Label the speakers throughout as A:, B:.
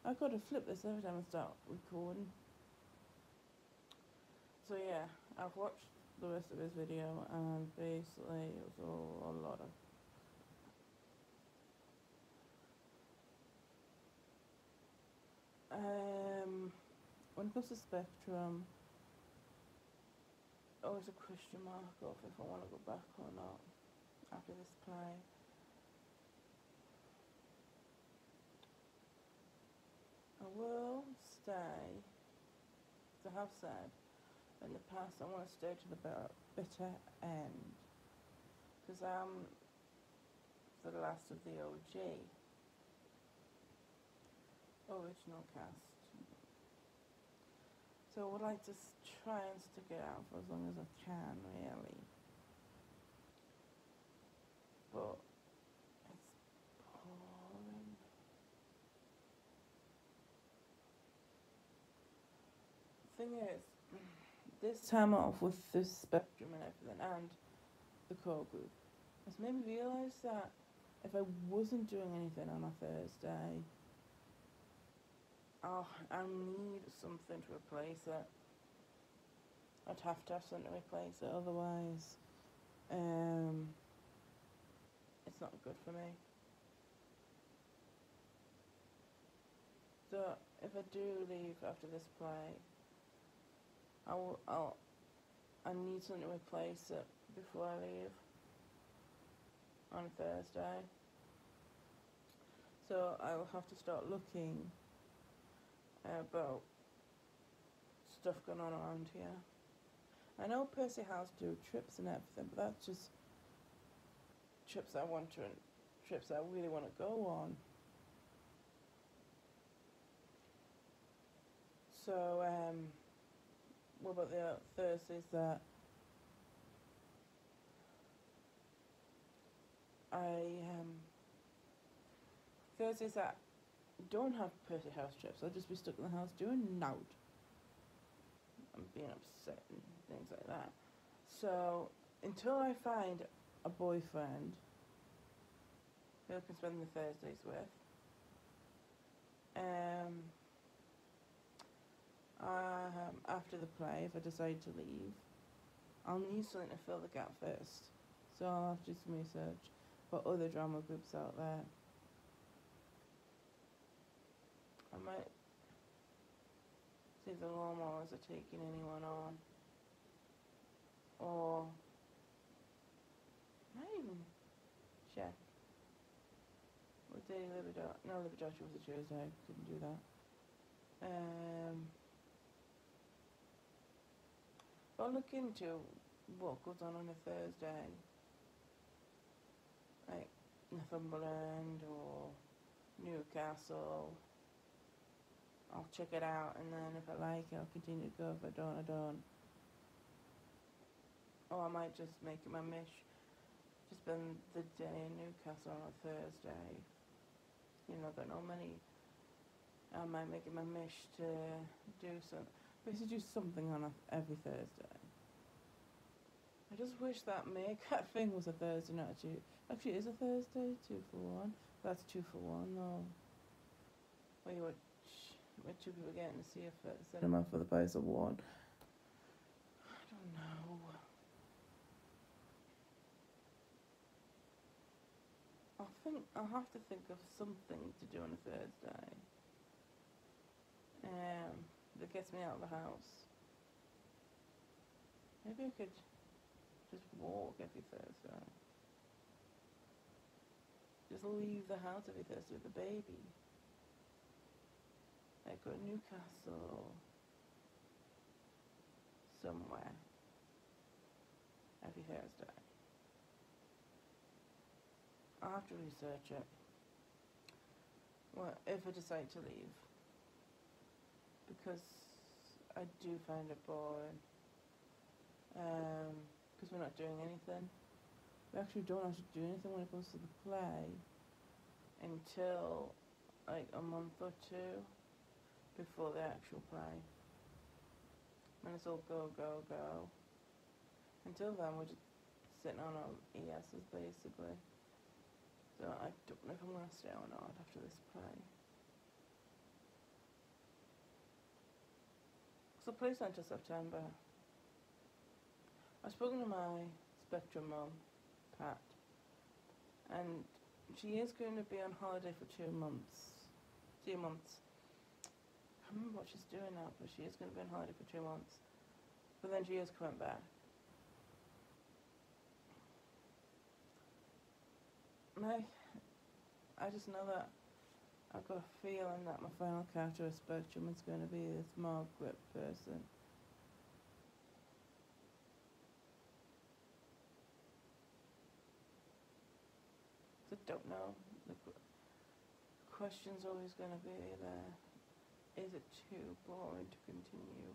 A: I gotta flip this every time I start recording. So yeah, I've watched the rest of his video, and basically it was all a lot of when it comes to Spectrum, always a question mark of if I want to go back or not after this play. I will stay, as I have said in the past, I want to stay to the bitter end, because I'm the last of the OG original cast. So I would like to try and stick it out for as long as I can, really. But it's boring. The thing is, this time off with the Spectrum and everything, and the core group, has made me realise that if I wasn't doing anything on a Thursday, I need something to replace it. I'd have to have something to replace it, otherwise it's not good for me. So if I do leave after this play, I need something to replace it before I leave on Thursday. So I will have to start looking about stuff going on around here. I know Percy House do trips and everything, but that's just trips I want to, trips I really want to go on. So what about the Thursdays that Thursdays that don't have Percy House trips, I'll just be stuck in the house doing nout. I'm being upset and things like that. So until I find a boyfriend who I can spend the Thursdays with, after the play, if I decide to leave, I'll need something to fill the gap first. So I'll have to do some research for other drama groups out there. I might see if the Lawnmowers are taking anyone on. Or I might even check. What day Libidasha? No, Libidasha was a Tuesday. Couldn't do that. I'll look into what goes on a Thursday. Like Northumberland or Newcastle. I'll check it out, and then if I like it, I'll continue to go. If I don't, I don't. Or I might just make it my mish. Just spend the day in Newcastle on a Thursday. You know, got no money. I might make it my mish to do some. Basically, do something on every Thursday. I just wish that makeup thing was a Thursday, not a Tuesday. Actually, it is a Thursday, 2 for 1. That's 2 for 1, though. Where you where two people getting to see a cinema for the price of one. I don't know. I'll have to think of something to do on a Thursday. That gets me out of the house. Maybe I could just walk every Thursday. Just leave the house every Thursday with the baby. Like go to Newcastle somewhere every Thursday. I'll have to research it. Well, if I decide to leave. Because I do find it boring. Because we're not doing anything. We actually don't have to do anything when it comes to the play until like a month or two before the actual play. When it's all go, go, go. Until then, we're just sitting on our ESs basically. So I don't know if I'm going to stay or not after this play. So please until September. I've spoken to my Spectrum mum, Pat, and she is going to be on holiday for 2 months. 2 months. I can't remember what she's doing now, but she is going to be on holiday for 2 months. But then she is coming back. I just know that I've got a feeling that my final character of Spectrum is going to be this Margaret person. I don't know. The question's always going to be there. Is it too boring to continue?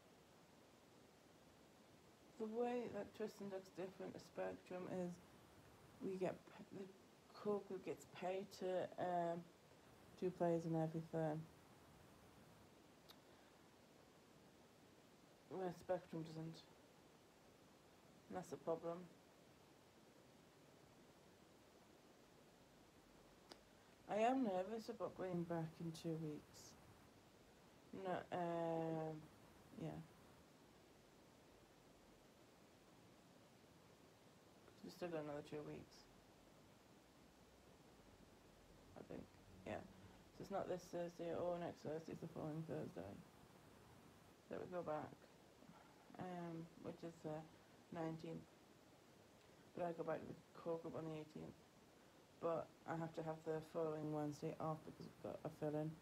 A: The way that Tristan looks different to Spectrum is we get the cook who gets paid to do plays and everything. Where Spectrum doesn't. And that's the problem. I am nervous about going back in 2 weeks. No, yeah. We've still got another 2 weeks. I think, yeah. So it's not this Thursday or next Thursday, it's the following Thursday that we go back, which is the 19th. But I go back to the core group on the 18th. But I have to have the following Wednesday off because we've got a fill-in.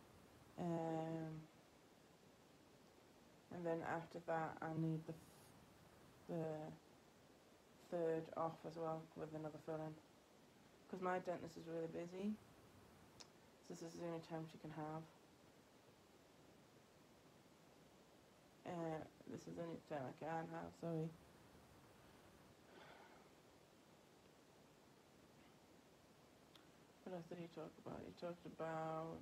A: And then after that, I need the 3rd off as well with another fill-in. Because my dentist is really busy. So this is the only time she can have. This is the only time I can have, sorry. What else did he talk about? He talked about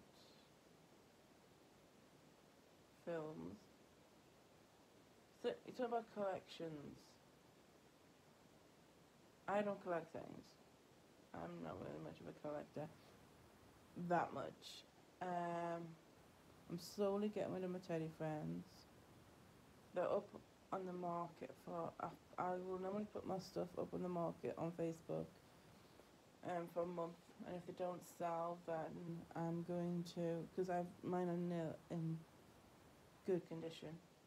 A: films. So he talked about collections. I don't collect things. I'm not really much of a collector. That much. I'm slowly getting rid of my teddy friends. They're up on the market for. I will normally put my stuff up on the market on Facebook for a month, and if they don't sell, then I'm going to, because mine are in good condition.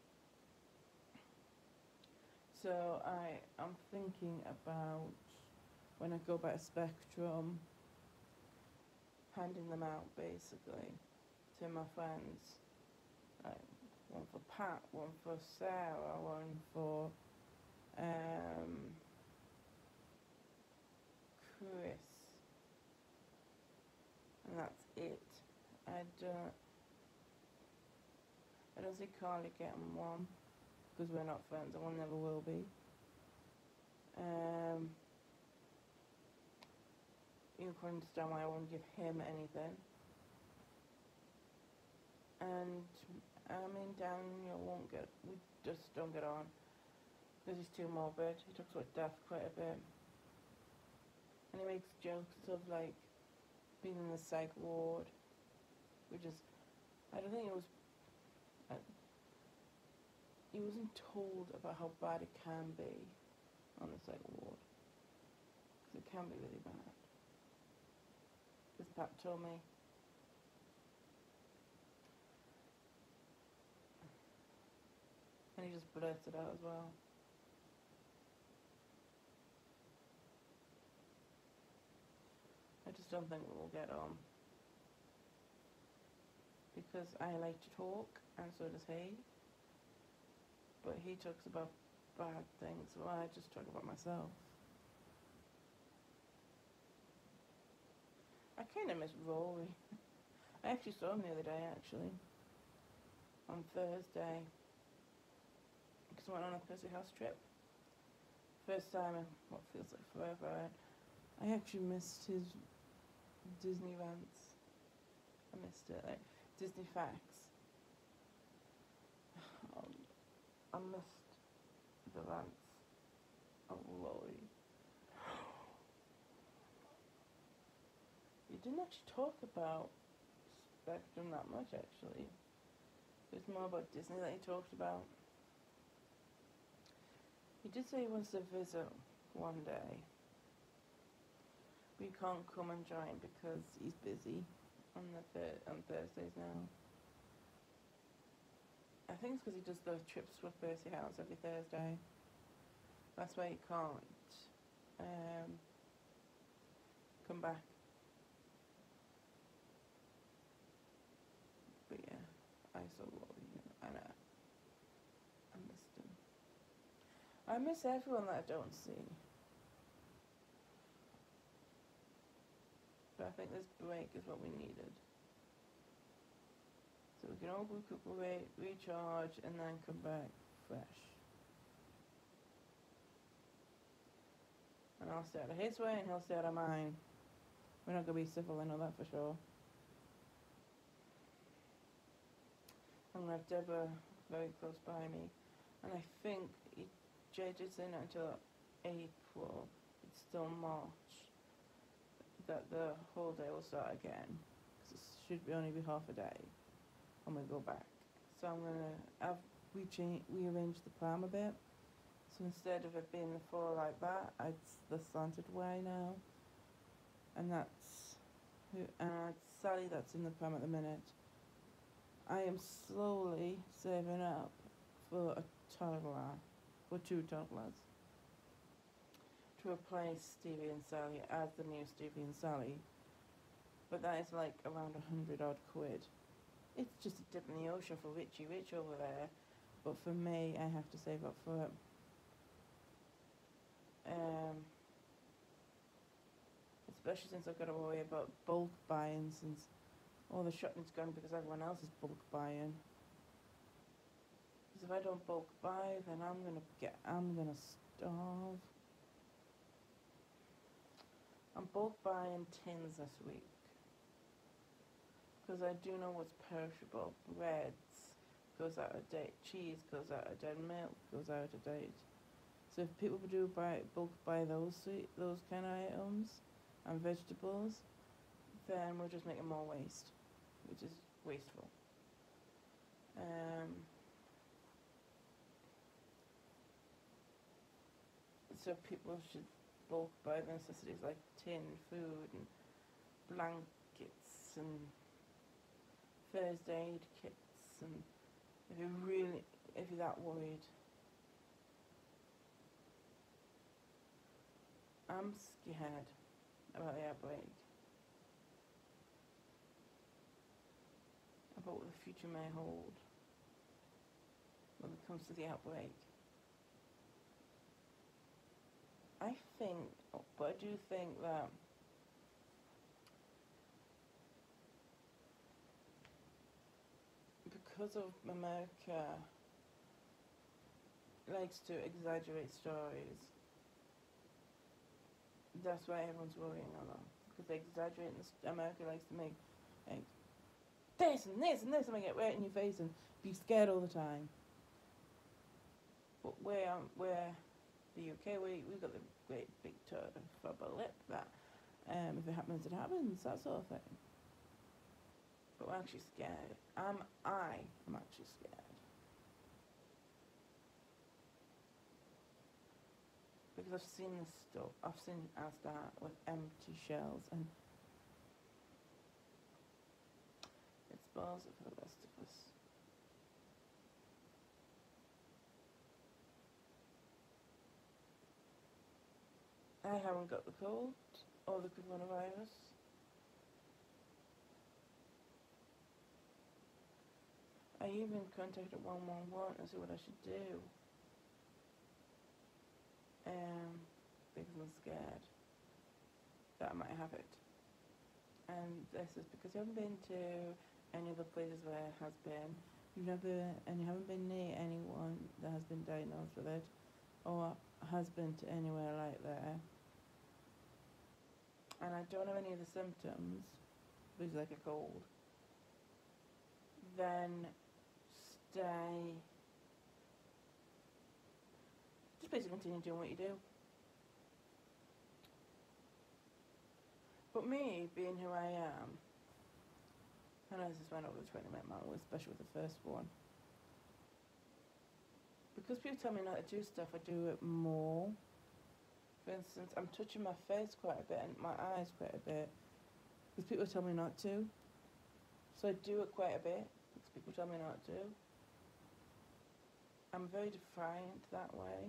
A: So I'm thinking about when I go back to Spectrum, handing them out basically to my friends. Like one for Pat, one for Sarah, one for Chris, and that's it. I don't see Carly getting one because we're not friends and we never will be. You can understand why I won't give him anything. And Daniel won't get. We just don't get on because he's too morbid. He talks about death quite a bit, and he makes jokes of like being in the psych ward, which is, I don't think it was. He wasn't told about how bad it can be on the psych ward, because it can be really bad. Because Pat told me. And he just blurts it out as well. I just don't think we'll get on. Because I like to talk, and so does he. But he talks about bad things, while I just talk about myself. I kind of miss Rory. I actually saw him the other day, actually. On Thursday. Because I went on a Pussy House trip. First time in what feels like forever. I actually missed his Disney rants. I missed it, like Disney facts. I missed the rants of Rory. You didn't actually talk about Spectrum that much, actually. There's more about Disney that he talked about. He did say he wants to visit one day. But he can't come and join because he's busy on Thursdays now. I think it's because he does those trips with Percy House every Thursday. That's why he can't come back. But yeah, I still love you. I know. I missed him. I miss everyone that I don't see. But I think this break is what we needed. So we can all recuperate, recharge, and then come back fresh. And I'll stay out of his way and he'll stay out of mine. We're not going to be civil, I know that for sure. I'm going to have Deborah very close by me. And I think JJ's in until April. It's still March that the whole day will start again. Because it should only be half a day when we go back. So I'm going to rearrange the plan a bit. So instead of it being the floor like that, it's the slanted way now. And that's Sally that's in the pram at the minute. I am slowly saving up for a toddler, for 2 toddlers, to replace Stevie and Sally as the new Stevie and Sally. But that is like around 100 odd quid. It's just a dip in the ocean for Richie Rich over there. But for me, I have to save up for it. Especially since I've got to worry about bulk buying, since all the shopping's gone because everyone else is bulk buying. Because if I don't bulk buy, then I'm gonna starve. I'm bulk buying tins this week because I do know what's perishable. Breads goes out of date, cheese goes out of date, milk goes out of date. So if people do bulk buy those kind of items and vegetables, then we're just making more waste, which is wasteful. So people should bulk buy necessities like tin food and blankets and first aid kits, and if you're that worried. I'm scared about the outbreak, about what the future may hold when it comes to the outbreak. I do think that because of America likes to exaggerate stories, that's why everyone's worrying a lot. Because they exaggerate, and America likes to make like this and this and this, and get right in your face and be scared all the time. But where the UK, we've got the great big upper lip that if it happens, it happens, that sort of thing. But we're actually scared. I'm actually scared. Because I've seen this stuff. I've seen Asda with empty shells, and it spoils it for the rest of us. I haven't got the cold or the coronavirus. I even contacted 111 and see what I should do. Because I'm scared that I might have it. And this is because you haven't been to any of the places where it has been. You haven't been near anyone that has been diagnosed with it, or has been to anywhere like there. And I don't have any of the symptoms, which is like a cold. Then stay. Just basically continue doing what you do. But me, being who I am, I know this is went over the 20-minute mark, especially with the first one. Because people tell me not to do stuff, I do it more. For instance, I'm touching my face quite a bit and my eyes quite a bit because people tell me not to. So I do it quite a bit because people tell me not to. I'm very defiant that way.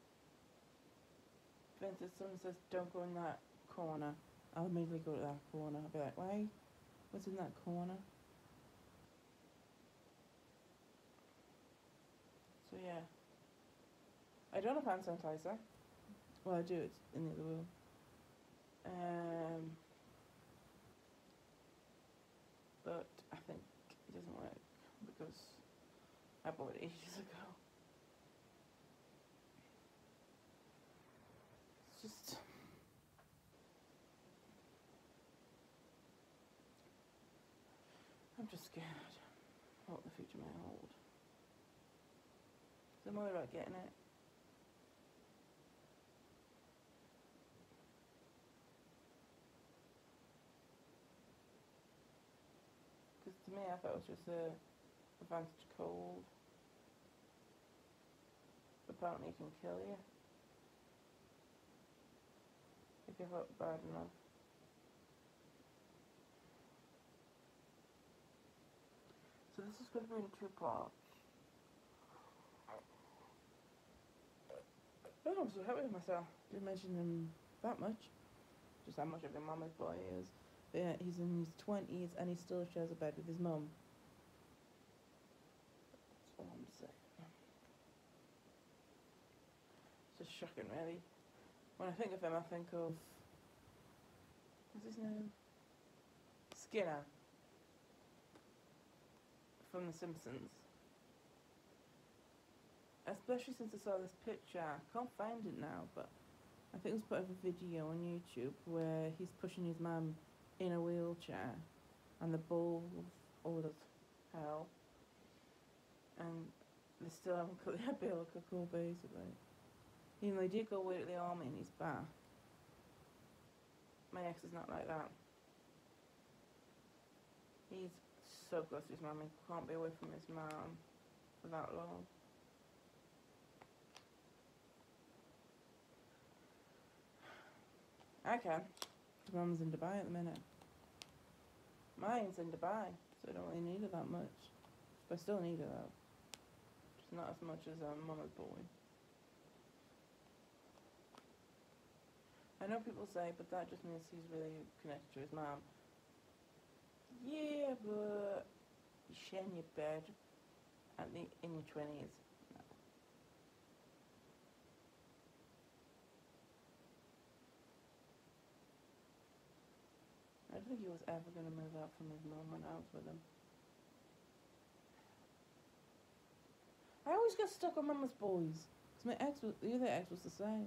A: For instance, someone says, don't go in that corner. I'll immediately go to that corner. I'll be like, why? What's in that corner? So yeah. I don't have hand sanitizer. Well, I do, it's in the other room. But I think it doesn't work because I bought it ages ago. It's just... I'm just scared what the future may hold. So I'm worried about getting it. Because to me, I thought it was just a advanced cold. Apparently it can kill you if you've got bad enough. So this is going to be in 2 parts. Oh, I'm so happy with myself. Didn't mention him that much. Just how much of a mama's boy he is. But yeah, he's in his 20s and he still shares a bed with his mum. That's all I'm saying. It's just shocking, really. When I think of him, I think of... what's his name? Skinner. From The Simpsons. Especially since I saw this picture. I can't find it now, but I think it was part of a video on YouTube where he's pushing his mum in a wheelchair and the ball's old as hell. And they still haven't cut the umbilical cord, basically. Even though he did go away to the army and he's back. My ex is not like that. He's so close to his mum, he can't be away from his mum for that long. I can. His mum's in Dubai at the minute. Mine's in Dubai, so I don't really need her that much. But I still need her though. Just not as much as mama's boy. I know people say, but that just means he's really connected to his mum. Yeah, but you're sharing your bed in your 20s. No. I don't think he was ever going to move out from his mum when I was with him. I always get stuck on mama's boys. Because the other ex was the same.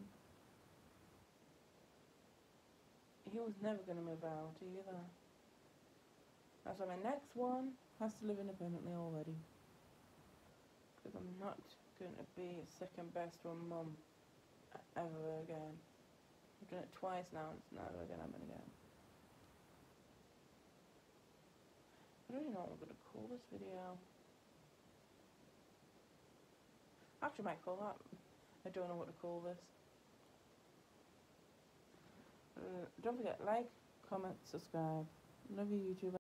A: He was never going to move out either. That's why my next one has to live independently already. Because I'm not going to be second best to a mum ever again. I've done it twice now and it's never going to happen again. I don't even know what I'm going to call this video. Actually, I might call that. I don't know what to call this. Don't forget, like, comment, subscribe. Love you, YouTube.